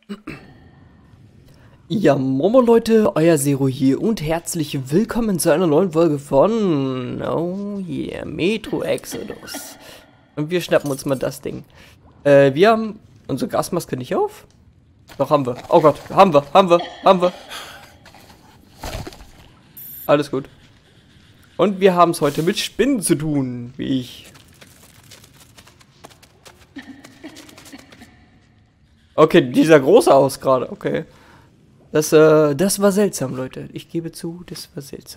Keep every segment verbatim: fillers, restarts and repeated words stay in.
Ja, Momo Leute, euer Zero hier und herzlich willkommen zu einer neuen Folge von Oh yeah, Metro Exodus. Und wir schnappen uns mal das Ding. Äh, wir haben unsere Gasmaske nicht auf? Doch, haben wir. Oh Gott, haben wir, haben wir, haben wir. Alles gut. Und wir haben es heute mit Spinnen zu tun, wie ich. Okay, dieser große aus gerade, okay. Das, äh, das war seltsam, Leute. Ich gebe zu, das war seltsam.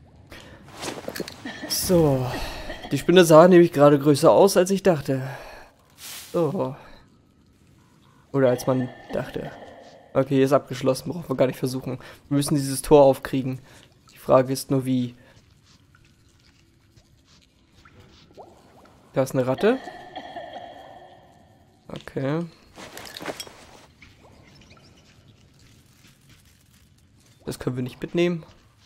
So. Die Spinne sah nämlich gerade größer aus, als ich dachte. So. Oder als man dachte. Okay, hier ist abgeschlossen. Brauchen wir gar nicht versuchen. Wir müssen dieses Tor aufkriegen. Die Frage ist nur, wie. Da ist eine Ratte. Okay. Das können wir nicht mitnehmen.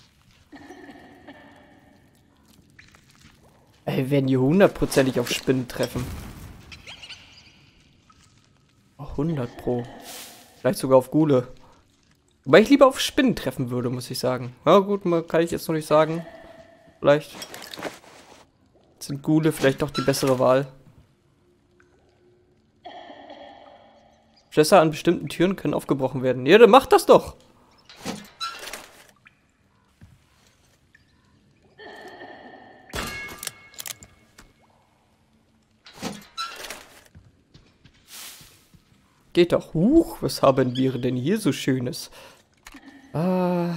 Ey, wir werden hier hundertprozentig auf Spinnen treffen. Oh, hundert pro. Vielleicht sogar auf Ghule. Wobei ich lieber auf Spinnen treffen würde, muss ich sagen. Na gut, kann ich jetzt noch nicht sagen. Vielleicht sind Ghule vielleicht doch die bessere Wahl. Schlösser an bestimmten Türen können aufgebrochen werden. Ja, dann macht das doch! Geht doch. Huch, was haben wir denn hier so Schönes? Ah.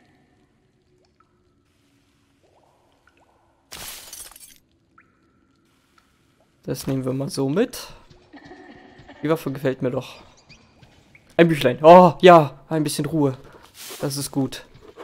Das nehmen wir mal so mit. Die Waffe gefällt mir doch. Ein Büchlein. Oh, ja, ein bisschen Ruhe. Das ist gut.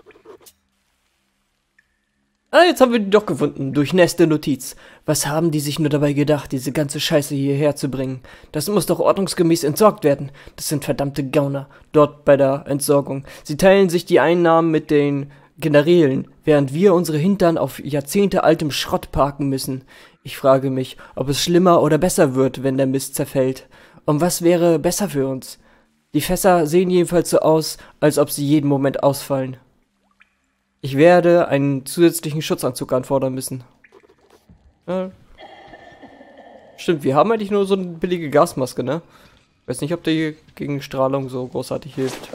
Ah, jetzt haben wir die doch gefunden. Durchnässte Notiz. Was haben die sich nur dabei gedacht, diese ganze Scheiße hierher zu bringen? Das muss doch ordnungsgemäß entsorgt werden. Das sind verdammte Gauner. Dort bei der Entsorgung. Sie teilen sich die Einnahmen mit den Generälen, während wir unsere Hintern auf Jahrzehnte altem Schrott parken müssen. Ich frage mich, ob es schlimmer oder besser wird, wenn der Mist zerfällt. Und was wäre besser für uns? Die Fässer sehen jedenfalls so aus, als ob sie jeden Moment ausfallen. Ich werde einen zusätzlichen Schutzanzug anfordern müssen. Ja. Stimmt, wir haben eigentlich nur so eine billige Gasmaske, ne? Weiß nicht, ob die gegen Strahlung so großartig hilft.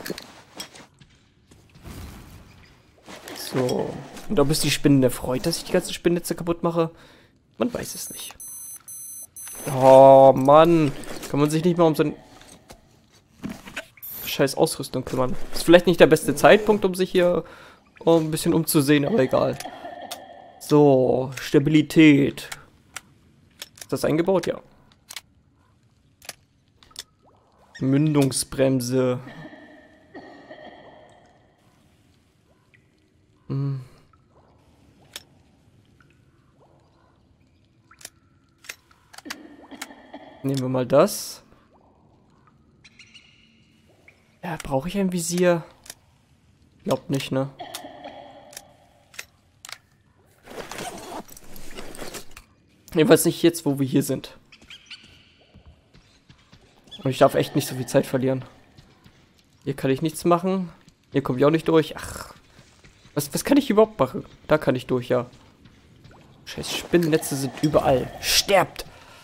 So. Und ob es die Spinnen erfreut, dass ich die ganzen Spinnennetze kaputt mache? Man weiß es nicht. Oh, Mann. Kann man sich nicht mal um so eine scheiß Ausrüstung kümmern. Ist vielleicht nicht der beste Zeitpunkt, um sich hier um ein bisschen umzusehen, aber egal. So, Stabilität. Ist das eingebaut? Ja. Mündungsbremse. Hm. Nehmen wir mal das. Ja, brauche ich ein Visier? Glaubt nicht, ne? Jedenfalls nicht jetzt, wo wir hier sind. Und ich darf echt nicht so viel Zeit verlieren. Hier kann ich nichts machen. Hier komme ich auch nicht durch. Ach. Was, was kann ich überhaupt machen? Da kann ich durch, ja. Scheiß Spinnennetze sind überall. Sterbt!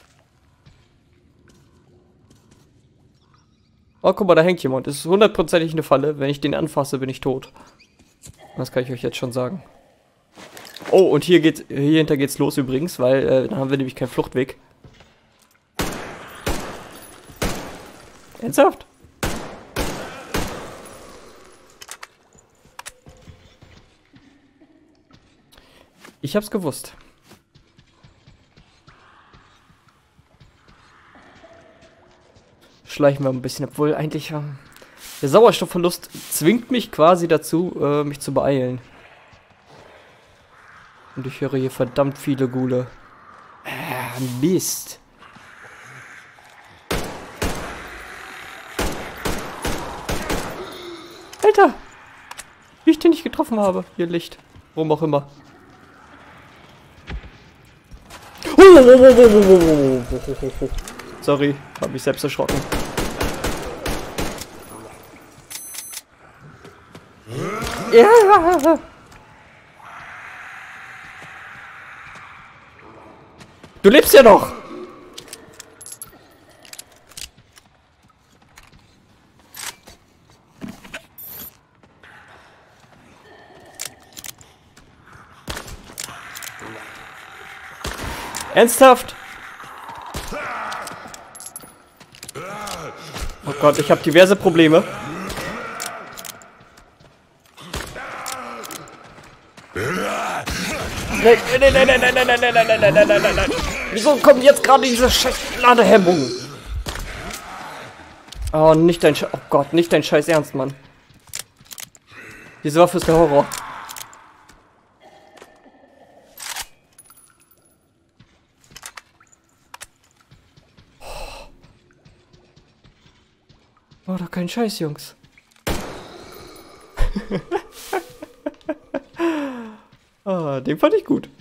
Oh, guck mal, da hängt jemand. Das ist hundertprozentig eine Falle. Wenn ich den anfasse, bin ich tot. Das kann ich euch jetzt schon sagen. Oh, und hier geht's, hier hinter geht's los übrigens, weil äh, dann haben wir nämlich keinen Fluchtweg. Ernsthaft? Ich hab's gewusst. Schleichen wir ein bisschen, obwohl eigentlich ähm, der Sauerstoffverlust zwingt mich quasi dazu, äh, mich zu beeilen. Und ich höre hier verdammt viele Ghule. Ah, Mist. Alter! Wie ich den nicht getroffen habe. Hier Licht. Warum auch immer. Sorry, habe mich selbst erschrocken. Ja. Du lebst ja noch. Ernsthaft? Oh Gott, ich habe diverse Probleme. Nein, nein, nein, nein, nein, nein, nein, nein, nein, nein, nein, nein, nein, nein. Wieso kommt jetzt gerade diese scheiß Ladehemmung? Oh, nicht dein Scheiß. Oh Gott, nicht dein Scheiß Ernst, Mann. Diese Waffe ist der Horror. Oh, doch kein Scheiß, Jungs. Ah, den fand ich gut.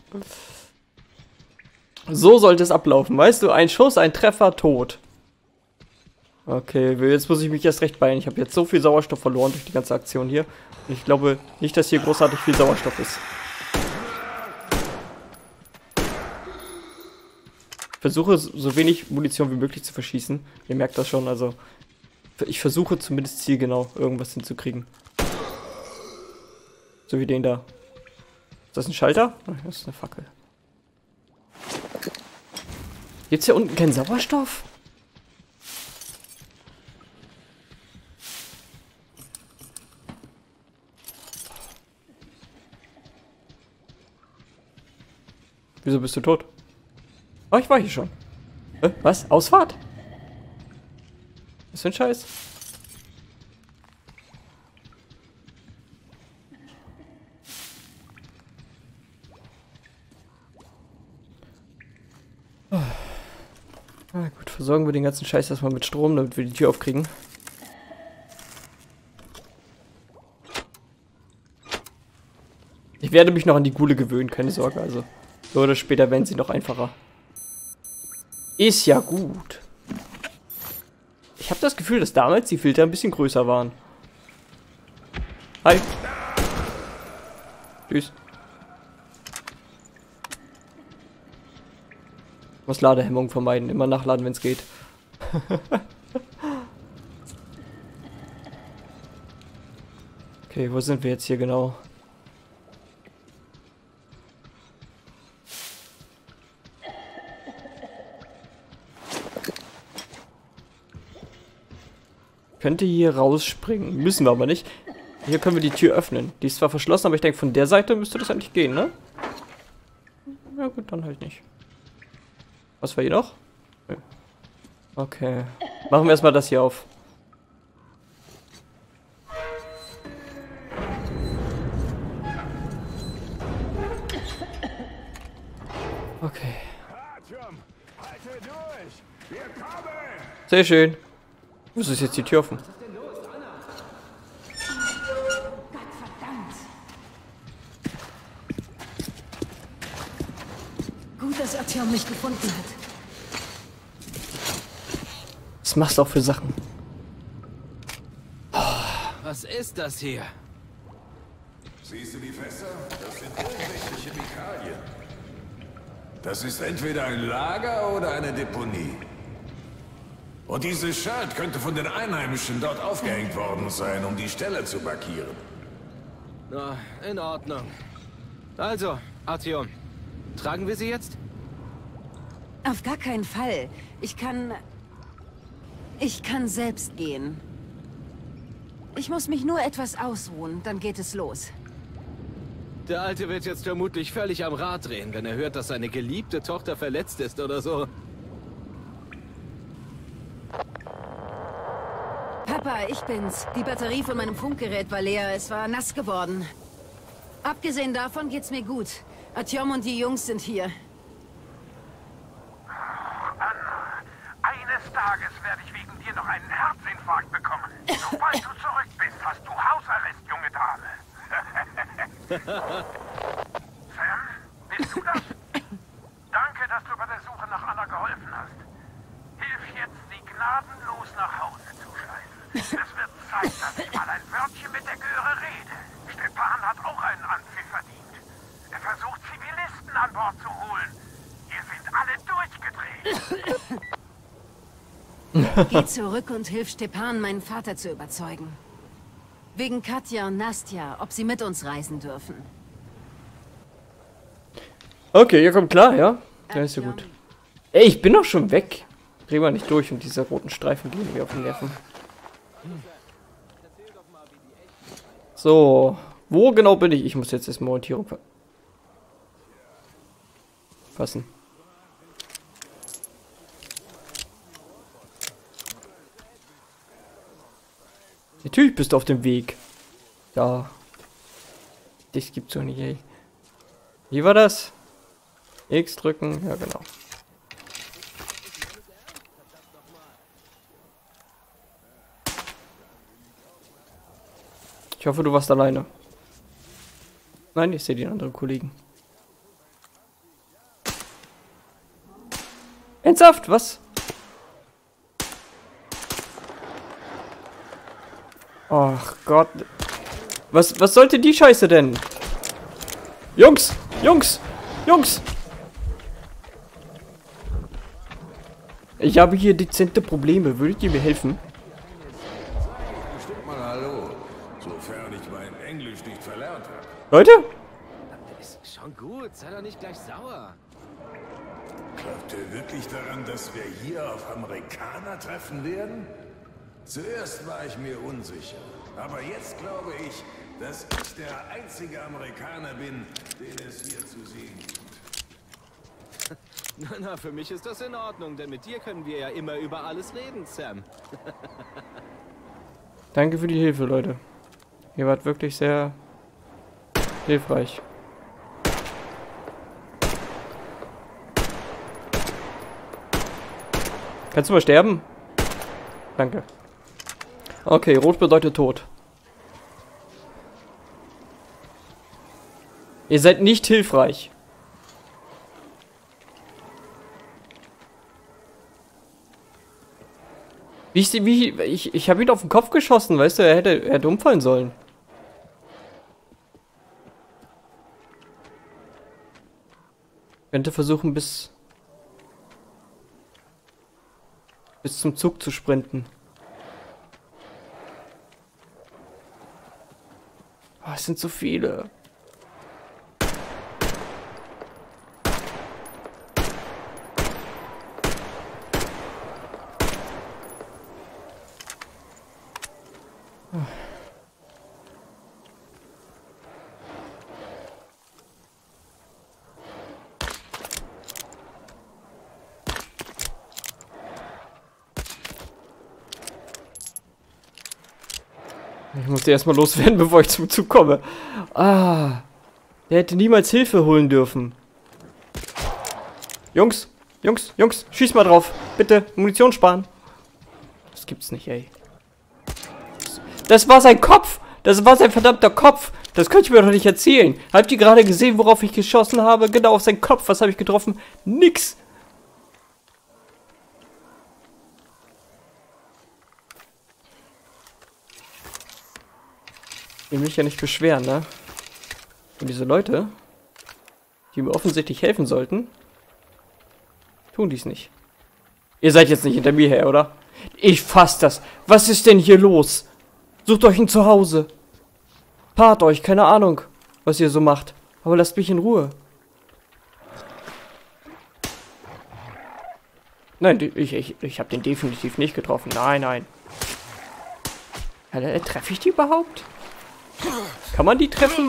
So sollte es ablaufen. Weißt du, ein Schuss, ein Treffer, tot. Okay, jetzt muss ich mich erst recht beeilen. Ich habe jetzt so viel Sauerstoff verloren durch die ganze Aktion hier. Ich glaube nicht, dass hier großartig viel Sauerstoff ist. Ich versuche so wenig Munition wie möglich zu verschießen. Ihr merkt das schon, also... Ich versuche zumindest zielgenau irgendwas hinzukriegen. So wie den da. Ist das ein Schalter? Das ist eine Fackel. Gibt's hier unten keinen Sauerstoff? Wieso bist du tot? Oh, ich war hier schon. Äh, was? Ausfahrt? Was für ein Scheiß? Oh. Na gut, versorgen wir den ganzen Scheiß erstmal mit Strom, damit wir die Tür aufkriegen. Ich werde mich noch an die Ghule gewöhnen, keine Sorge, also. Früher oder später werden sie noch einfacher. Ist ja gut. Ich habe das Gefühl, dass damals die Filter ein bisschen größer waren. Hi. Tschüss. Muss Ladehemmung vermeiden. Immer nachladen, wenn es geht. Okay, wo sind wir jetzt hier genau? Könnte hier rausspringen. Müssen wir aber nicht. Hier können wir die Tür öffnen. Die ist zwar verschlossen, aber ich denke, von der Seite müsste das eigentlich gehen, ne? Ja gut, dann halt nicht. Was war hier noch? Okay. Machen wir erstmal das hier auf. Okay. Sehr schön. Wieso ist jetzt die Tür offen? Gottverdammt. Gut, dass Artyom mich gefunden hat. Was machst du auch für Sachen? Was ist das hier? Siehst du die Fässer? Das sind irgendwelche Chemikalien. Das ist entweder ein Lager oder eine Deponie. Und dieses Schild könnte von den Einheimischen dort aufgehängt worden sein, um die Stelle zu markieren. Na, in Ordnung. Also, Artyom, tragen wir sie jetzt? Auf gar keinen Fall. Ich kann... Ich kann selbst gehen. Ich muss mich nur etwas ausruhen, dann geht es los. Der Alte wird jetzt vermutlich völlig am Rad drehen, wenn er hört, dass seine geliebte Tochter verletzt ist oder so. Papa, ich bin's. Die Batterie von meinem Funkgerät war leer. Es war nass geworden. Abgesehen davon geht's mir gut. Artyom und die Jungs sind hier. Anna, eines Tages werde ich wegen dir noch einen Herzinfarkt bekommen. Sobald du zurück bist, hast du Hausarrest, junge Dame. Sam, bist du das? Danke, dass du bei der Suche nach Anna geholfen hast. Hilf jetzt, sie gnadenlos nach Hause zu schleifen. Es wird Zeit, dass ich mal ein Wörtchen mit der Göre rede. Stepan! seinen Anpfiff verdient. Er versucht, Zivilisten an Bord zu holen. Hier sind alle durchgedreht. Geh zurück und hilf Stepan, meinen Vater zu überzeugen. Wegen Katja und Nastja, ob sie mit uns reisen dürfen. Okay, ihr kommt klar, ja? Ja, ist ja gut. Ey, ich bin doch schon weg. Dreh mal nicht durch und diese roten Streifen gehen mir auf den Nerven. So, wo genau bin ich? Ich muss jetzt erstmal Orientierung ver fassen. Natürlich bist du auf dem Weg. Ja. Das gibt's doch nicht, ey. Wie war das? X drücken, ja genau. Ich hoffe, du warst alleine. Nein, ich sehe die anderen Kollegen. Ernsthaft, was? Ach Gott. Was, was sollte die Scheiße denn? Jungs! Jungs! Jungs! Ich habe hier dezente Probleme. Würdet ihr mir helfen? Bestimmt mal hallo, sofern ich mein Englisch nicht verlernt habe. Leute? Ist schon gut, sei doch nicht gleich sauer. Glaubt ihr wirklich daran, dass wir hier auf Amerikaner treffen werden? Zuerst war ich mir unsicher, aber jetzt glaube ich, dass ich der einzige Amerikaner bin, den es hier zu sehen gibt. Na, na, für mich ist das in Ordnung, denn mit dir können wir ja immer über alles reden, Sam. Danke für die Hilfe, Leute. Ihr wart wirklich sehr hilfreich. Kannst du mal sterben? Danke. Okay, rot bedeutet Tod. Ihr seid nicht hilfreich. Wie ich, wie, ich, ich habe ihn auf den Kopf geschossen, weißt du, er hätte, er hätte umfallen sollen. Ich könnte versuchen, bis, bis zum Zug zu sprinten. Oh, es sind so viele. Ich muss die erstmal loswerden, bevor ich zum Zug komme. Ah. Der hätte niemals Hilfe holen dürfen. Jungs, Jungs, Jungs, schieß mal drauf. Bitte, Munition sparen. Das gibt's nicht, ey. Das war sein Kopf. Das war sein verdammter Kopf. Das könnt ihr mir doch nicht erzählen. Habt ihr gerade gesehen, worauf ich geschossen habe? Genau auf seinen Kopf. Was habe ich getroffen? Nix. Ich will mich ja nicht beschweren, ne? Und diese Leute, die mir offensichtlich helfen sollten, tun dies nicht. Ihr seid jetzt nicht hinter mir her, oder? Ich fass das. Was ist denn hier los? Sucht euch ein Zuhause. Paart euch, keine Ahnung, was ihr so macht. Aber lasst mich in Ruhe. Nein, ich, ich, ich habe den definitiv nicht getroffen. Nein, nein. Alter, treffe ich die überhaupt? Kann man die treffen?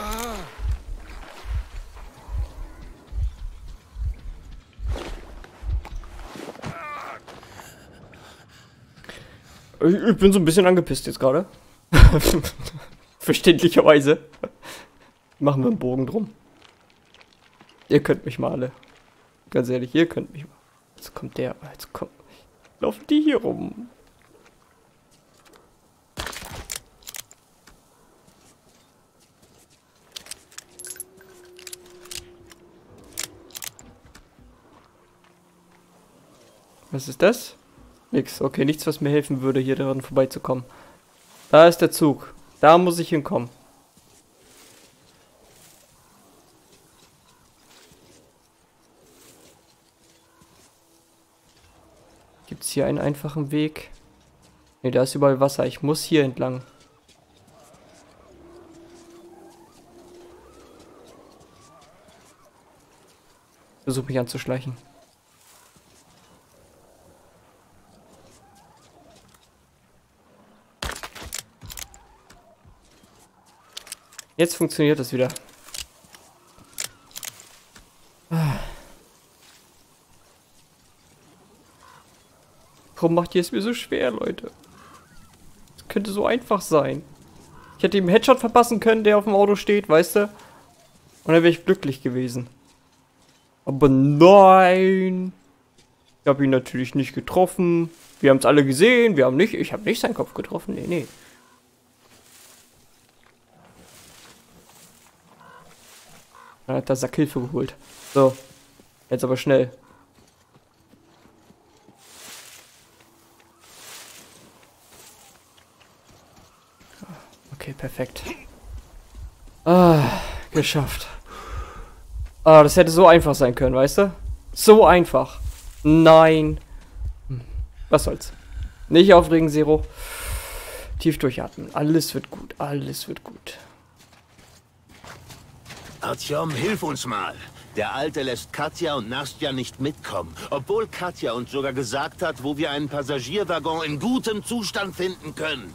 Ich, ich bin so ein bisschen angepisst jetzt gerade. Verständlicherweise. Machen wir einen Bogen drum. Ihr könnt mich mal alle. Ganz ehrlich, ihr könnt mich mal. Jetzt kommt der. Jetzt kommt. Laufen die hier rum. Was ist das? Nix. Okay, nichts, was mir helfen würde, hier daran vorbeizukommen. Da ist der Zug. Da muss ich hinkommen. Gibt's hier einen einfachen Weg? Ne, da ist überall Wasser. Ich muss hier entlang. Versuch mich anzuschleichen. Jetzt funktioniert das wieder. Ah. Warum macht ihr es mir so schwer, Leute? Das könnte so einfach sein. Ich hätte ihm einen Headshot verpassen können, der auf dem Auto steht, weißt du? Und dann wäre ich glücklich gewesen. Aber nein! Ich habe ihn natürlich nicht getroffen. Wir haben es alle gesehen. Wir haben nicht. Ich habe nicht seinen Kopf getroffen. Nee, nee. Dann hat der Sack Hilfe geholt. So. Jetzt aber schnell. Okay, perfekt. Ah, geschafft. Ah, das hätte so einfach sein können, weißt du? So einfach. Nein. Hm. Was soll's. Nicht aufregen, Zero. Tief durchatmen. Alles wird gut. Alles wird gut. Artyom, hilf uns mal. Der Alte lässt Katja und Nastja nicht mitkommen. Obwohl Katja uns sogar gesagt hat, wo wir einen Passagierwaggon in gutem Zustand finden können.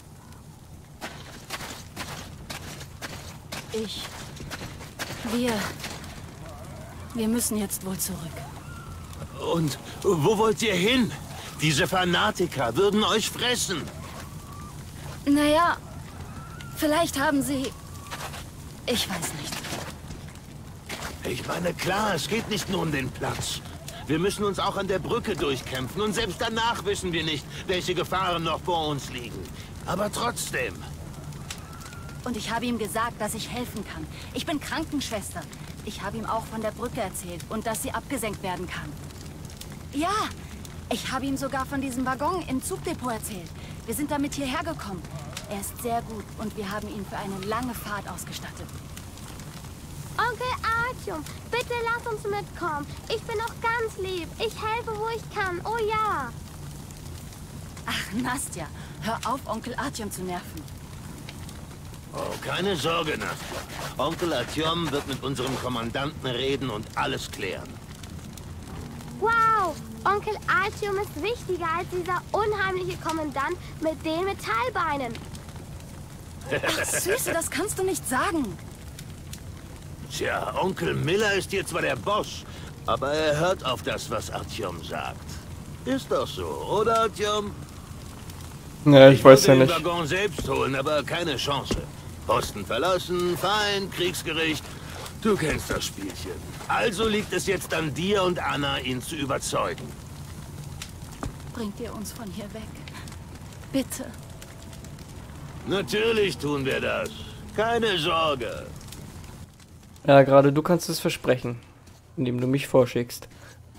Ich... Wir... Wir müssen jetzt wohl zurück. Und wo wollt ihr hin? Diese Fanatiker würden euch fressen. Naja, vielleicht haben sie... Ich weiß nicht. Ich meine, klar, es geht nicht nur um den Platz. Wir müssen uns auch an der Brücke durchkämpfen und selbst danach wissen wir nicht, welche Gefahren noch vor uns liegen. Aber trotzdem. Und ich habe ihm gesagt, dass ich helfen kann. Ich bin Krankenschwester. Ich habe ihm auch von der Brücke erzählt und dass sie abgesenkt werden kann. Ja, ich habe ihm sogar von diesem Waggon im Zugdepot erzählt. Wir sind damit hierher gekommen. Er ist sehr gut und wir haben ihn für eine lange Fahrt ausgestattet. Onkel Artyom, bitte lass uns mitkommen. Ich bin auch ganz lieb. Ich helfe, wo ich kann. Oh ja. Ach, Nastja, hör auf, Onkel Artyom zu nerven. Oh, keine Sorge, Nastja. Onkel Artyom wird mit unserem Kommandanten reden und alles klären. Wow, Onkel Artyom ist wichtiger als dieser unheimliche Kommandant mit den Metallbeinen. Ach, Süße, das kannst du nicht sagen. Tja, Onkel Miller ist hier zwar der Boss, aber er hört auf das, was Artyom sagt. Ist doch so, oder Artyom? Ja, ich, ich weiß ja nicht. nicht. Ich den Waggon selbst holen, aber keine Chance. Posten verlassen, Feind, Kriegsgericht. Du kennst das Spielchen. Also liegt es jetzt an dir und Anna, ihn zu überzeugen. Bringt ihr uns von hier weg? Bitte. Natürlich tun wir das. Keine Sorge. Ja, gerade du kannst es versprechen, indem du mich vorschickst.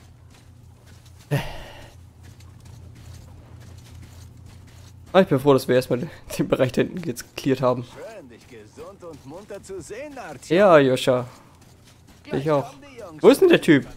Ah, ich bin froh, dass wir erstmal den Bereich da hinten jetzt geklärt haben. Schön, dich gesund und munter zu sehen, Artyom. Ja, Joscha. Ich auch. Wo ist denn der Typ?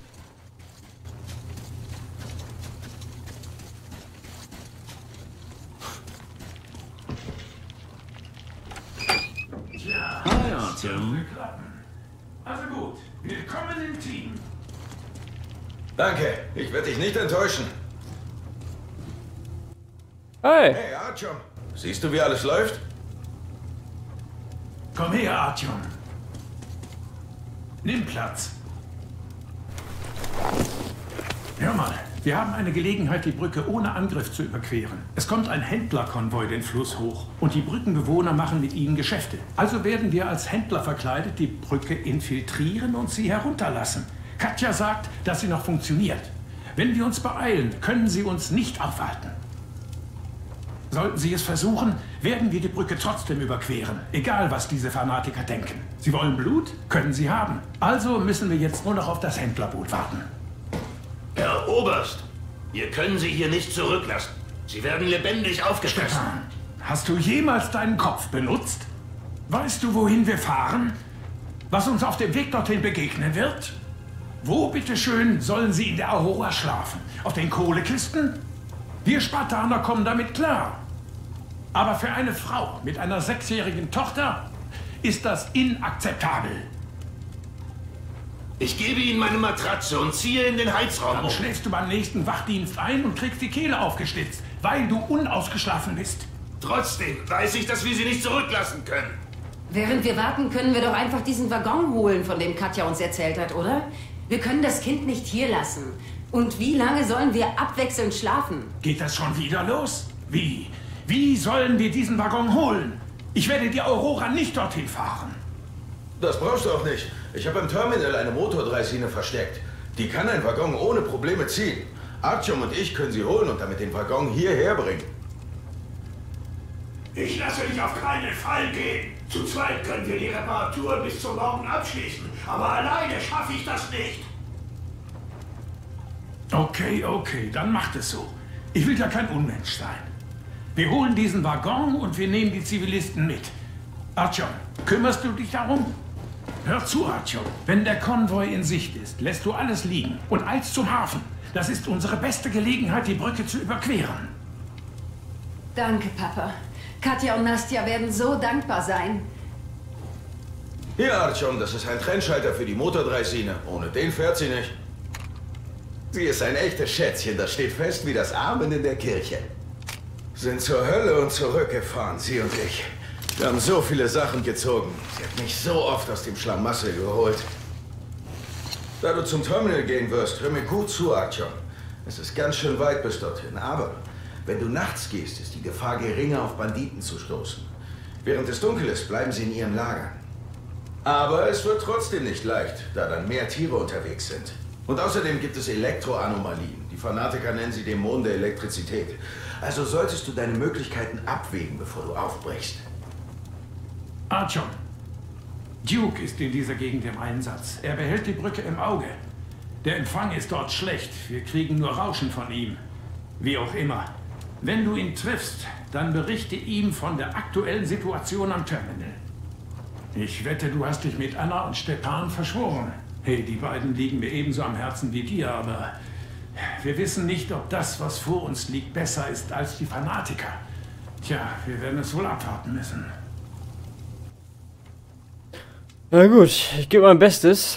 Hi, Artyom. Also gut, willkommen im Team. Danke, ich werde dich nicht enttäuschen. Hey. Hey, Artyom. Siehst du, wie alles läuft? Komm her, Artyom. Nimm Platz. Hör mal, wir haben eine Gelegenheit, die Brücke ohne Angriff zu überqueren. Es kommt ein Händlerkonvoi den Fluss hoch und die Brückenbewohner machen mit ihnen Geschäfte. Also werden wir als Händler verkleidet die Brücke infiltrieren und sie herunterlassen. Katja sagt, dass sie noch funktioniert. Wenn wir uns beeilen, können sie uns nicht aufhalten. Sollten sie es versuchen, werden wir die Brücke trotzdem überqueren. Egal, was diese Fanatiker denken. Sie wollen Blut? Können sie haben. Also müssen wir jetzt nur noch auf das Händlerboot warten. Herr Oberst, wir können sie hier nicht zurücklassen. Sie werden lebendig aufgefressen. Stefan, hast du jemals deinen Kopf benutzt? Weißt du, wohin wir fahren? Was uns auf dem Weg dorthin begegnen wird? Wo, bitteschön, sollen sie in der Aurora schlafen? Auf den Kohlekisten? Wir Spartaner kommen damit klar. Aber für eine Frau mit einer sechsjährigen Tochter ist das inakzeptabel. Ich gebe Ihnen meine Matratze und ziehe in den Heizraum Dann um. schläfst du beim nächsten Wachdienst ein und kriegst die Kehle aufgeschlitzt, weil du unausgeschlafen bist. Trotzdem weiß ich, dass wir sie nicht zurücklassen können. Während wir warten, können wir doch einfach diesen Waggon holen, von dem Katja uns erzählt hat, oder? Wir können das Kind nicht hier lassen. Und wie lange sollen wir abwechselnd schlafen? Geht das schon wieder los? Wie? Wie sollen wir diesen Waggon holen? Ich werde die Aurora nicht dorthin fahren. Das brauchst du auch nicht. Ich habe im Terminal eine Motordreisine versteckt. Die kann ein Waggon ohne Probleme ziehen. Artyom und ich können sie holen und damit den Waggon hierher bringen. Ich lasse dich auf keinen Fall gehen. Zu zweit können wir die Reparatur bis zum Morgen abschließen. Aber alleine schaffe ich das nicht. Okay, okay, dann macht es so. Ich will ja kein Unmensch sein. Wir holen diesen Waggon und wir nehmen die Zivilisten mit. Artyom, kümmerst du dich darum? Hör zu, Artyom. Wenn der Konvoi in Sicht ist, lässt du alles liegen und eilst zum Hafen. Das ist unsere beste Gelegenheit, die Brücke zu überqueren. Danke, Papa. Katja und Nastja werden so dankbar sein. Hier, Artyom, das ist ein Trennschalter für die Motordreisine. Ohne den fährt sie nicht. Sie ist ein echtes Schätzchen, das steht fest wie das Amen in der Kirche. Sind zur Hölle und zurückgefahren, sie und ich. Wir haben so viele Sachen gezogen. Sie hat mich so oft aus dem Schlamassel geholt. Da du zum Terminal gehen wirst, hör mir gut zu, Artyom. Es ist ganz schön weit bis dorthin, aber wenn du nachts gehst, ist die Gefahr geringer, auf Banditen zu stoßen. Während es dunkel ist, bleiben sie in ihren Lagern. Aber es wird trotzdem nicht leicht, da dann mehr Tiere unterwegs sind. Und außerdem gibt es Elektroanomalien. Die Fanatiker nennen sie Dämonen der Elektrizität. Also solltest du deine Möglichkeiten abwägen, bevor du aufbrichst. Artyom, Duke ist in dieser Gegend im Einsatz. Er behält die Brücke im Auge. Der Empfang ist dort schlecht. Wir kriegen nur Rauschen von ihm. Wie auch immer. Wenn du ihn triffst, dann berichte ihm von der aktuellen Situation am Terminal. Ich wette, du hast dich mit Anna und Stepan verschworen. Hey, die beiden liegen mir ebenso am Herzen wie dir, aber wir wissen nicht, ob das, was vor uns liegt, besser ist als die Fanatiker. Tja, wir werden es wohl abwarten müssen. Na gut, ich gebe mein Bestes.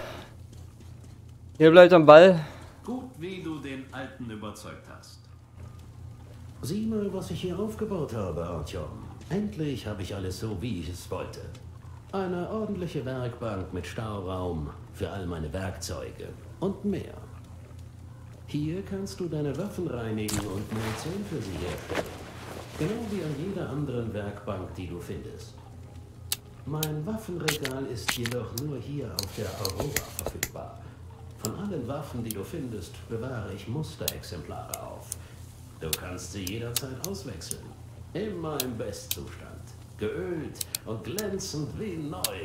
Ihr bleibt am Ball. Gut, wie du den Alten überzeugt hast. Sieh mal, was ich hier aufgebaut habe, Artyom. Endlich habe ich alles so, wie ich es wollte. Eine ordentliche Werkbank mit Stauraum für all meine Werkzeuge und mehr. Hier kannst du deine Waffen reinigen und Munition für sie herstellen. Genau wie an jeder anderen Werkbank, die du findest. Mein Waffenregal ist jedoch nur hier auf der Aurora verfügbar. Von allen Waffen, die du findest, bewahre ich Musterexemplare auf. Du kannst sie jederzeit auswechseln. Immer im Bestzustand. Geölt und glänzend wie neu.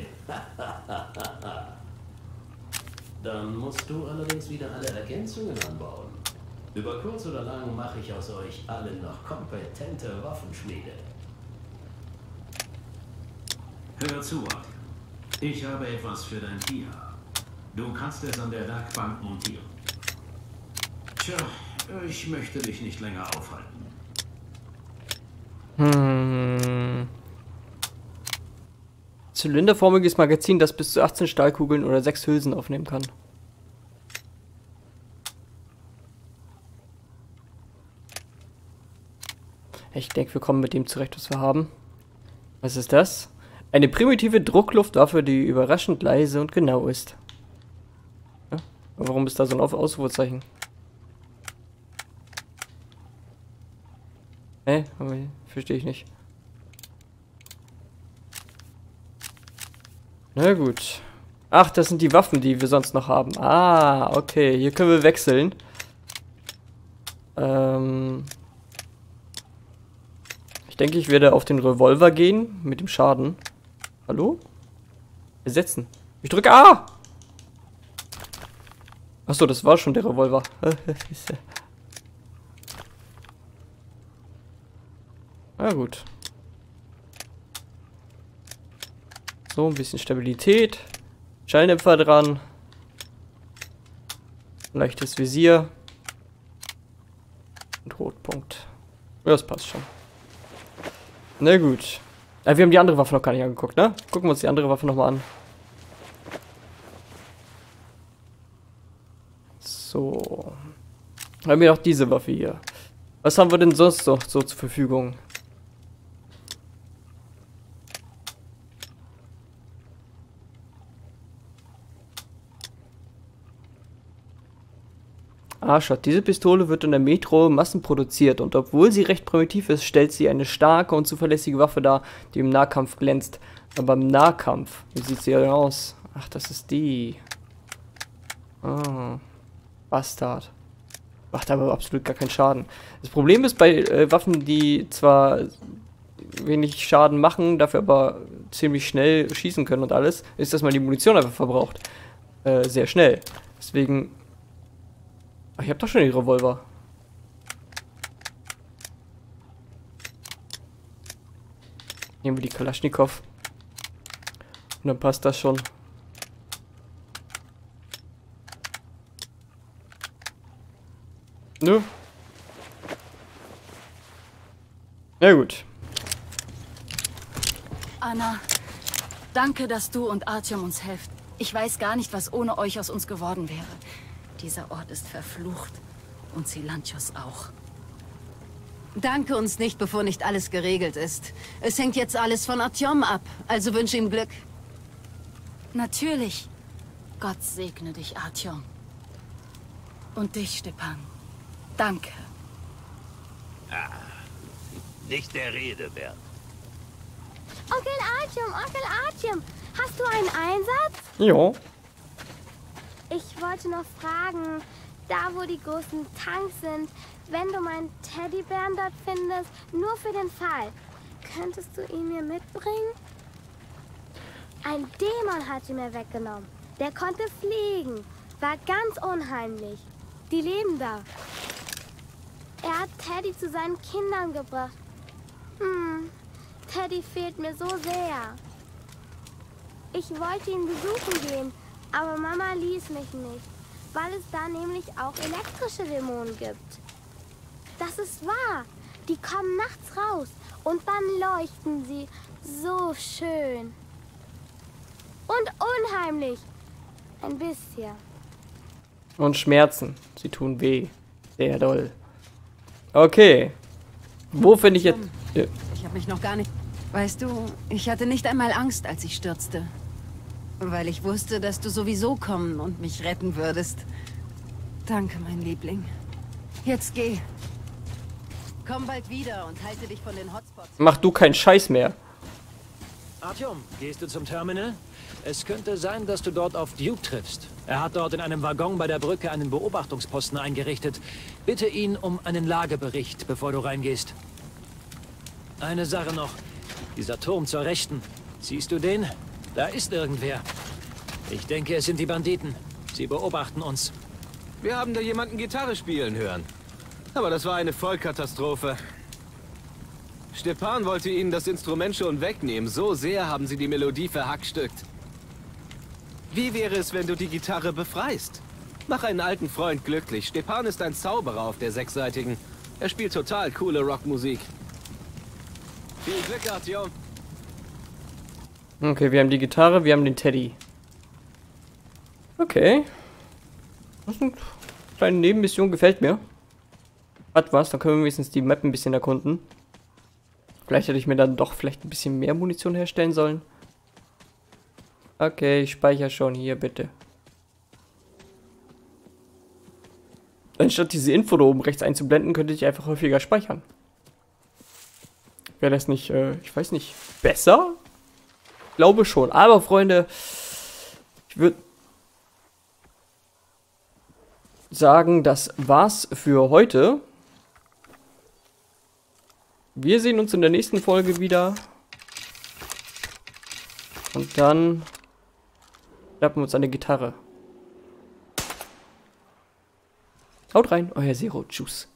Dann musst du allerdings wieder alle Ergänzungen anbauen. Über kurz oder lang mache ich aus euch alle noch kompetente Waffenschmiede. Hör zu, Artyom. Ich habe etwas für dein Tier. Du kannst es an der Werkbank montieren. Tja, ich möchte dich nicht länger aufhalten. Hm. Zylinderformiges Magazin, das bis zu achtzehn Stahlkugeln oder sechs Hülsen aufnehmen kann. Ich denke, wir kommen mit dem zurecht, was wir haben. Was ist das? Eine primitive Druckluftwaffe, die überraschend leise und genau ist. Ja? Warum ist da so ein Ausrufezeichen? Hä? Hey, verstehe ich nicht. Na gut. Ach, das sind die Waffen, die wir sonst noch haben. Ah, okay. Hier können wir wechseln. Ähm... Ich denke, ich werde auf den Revolver gehen mit dem Schaden. Hallo? Ersetzen. Ich drücke A! Achso, das war schon der Revolver. Na gut. So, ein bisschen Stabilität. Schalldämpfer dran. Leichtes Visier. Und Rotpunkt. Ja, das passt schon. Na gut. Ja, wir haben die andere Waffe noch gar nicht angeguckt, ne? Gucken wir uns die andere Waffe nochmal an. So. Dann haben wir noch diese Waffe hier. Was haben wir denn sonst noch so zur Verfügung? Arschat. Diese Pistole wird in der Metro massenproduziert und obwohl sie recht primitiv ist, stellt sie eine starke und zuverlässige Waffe dar, die im Nahkampf glänzt. Aber im Nahkampf, wie sieht sie denn aus? Ach, das ist die. Ah, Bastard. Macht aber absolut gar keinen Schaden. Das Problem ist bei äh, Waffen, die zwar wenig Schaden machen, dafür aber ziemlich schnell schießen können und alles, ist, dass man die Munition einfach verbraucht. Äh, sehr schnell. Deswegen... Ach, ich hab doch schon den Revolver. Nehmen wir die Kalaschnikow. Und dann passt das schon. Nö. Na gut. Anna, danke, dass du und Artyom uns helft. Ich weiß gar nicht, was ohne euch aus uns geworden wäre. Dieser Ort ist verflucht. Und Silantios auch. Danke uns nicht, bevor nicht alles geregelt ist. Es hängt jetzt alles von Artyom ab. Also wünsche ihm Glück. Natürlich. Gott segne dich, Artyom. Und dich, Stepan. Danke. Ah, nicht der Rede wert. Onkel Artyom, Onkel Artyom, hast du einen Einsatz? Ja. Ich wollte noch fragen, da wo die großen Tanks sind, wenn du meinen Teddybären dort findest, nur für den Fall, könntest du ihn mir mitbringen? Ein Dämon hat ihn mir weggenommen. Der konnte fliegen, war ganz unheimlich. Die leben da. Er hat Teddy zu seinen Kindern gebracht. Hm, Teddy fehlt mir so sehr. Ich wollte ihn besuchen gehen, aber Mama ließ mich nicht, weil es da nämlich auch elektrische Dämonen gibt. Das ist wahr. Die kommen nachts raus und dann leuchten sie so schön. Und unheimlich. Ein bisschen. Und Schmerzen. Sie tun weh. Sehr doll. Okay. Wo finde ich jetzt... Ja. Ich habe mich noch gar nicht... Weißt du, ich hatte nicht einmal Angst, als ich stürzte. Weil ich wusste, dass du sowieso kommen und mich retten würdest. Danke, mein Liebling. Jetzt geh. Komm bald wieder und halte dich von den Hotspots. Mach du keinen Scheiß mehr. Artyom, gehst du zum Terminal? Es könnte sein, dass du dort auf Duke triffst. Er hat dort in einem Waggon bei der Brücke einen Beobachtungsposten eingerichtet. Bitte ihn um einen Lagebericht, bevor du reingehst. Eine Sache noch. Dieser Turm zur Rechten. Siehst du den? Da ist irgendwer. Ich denke, es sind die Banditen. Sie beobachten uns. Wir haben da jemanden Gitarre spielen hören. Aber das war eine Vollkatastrophe. Stepan wollte ihnen das Instrument schon wegnehmen. So sehr haben sie die Melodie verhackstückt. Wie wäre es, wenn du die Gitarre befreist? Mach einen alten Freund glücklich. Stepan ist ein Zauberer auf der Sechsseitigen. Er spielt total coole Rockmusik. Viel Glück, Artyom. Okay, wir haben die Gitarre, wir haben den Teddy. Okay. Das ist eine kleine Nebenmission, gefällt mir. Hat was, dann können wir wenigstens die Map ein bisschen erkunden. Vielleicht hätte ich mir dann doch vielleicht ein bisschen mehr Munition herstellen sollen. Okay, ich speichere schon hier, bitte. Anstatt diese Info da oben rechts einzublenden, könnte ich einfach häufiger speichern. Wäre das nicht, äh, ich weiß nicht, besser? Ich glaube schon. Aber, Freunde, ich würde sagen, das war's für heute. Wir sehen uns in der nächsten Folge wieder. Und dann schnappen wir uns eine Gitarre. Haut rein, euer Zero. Tschüss.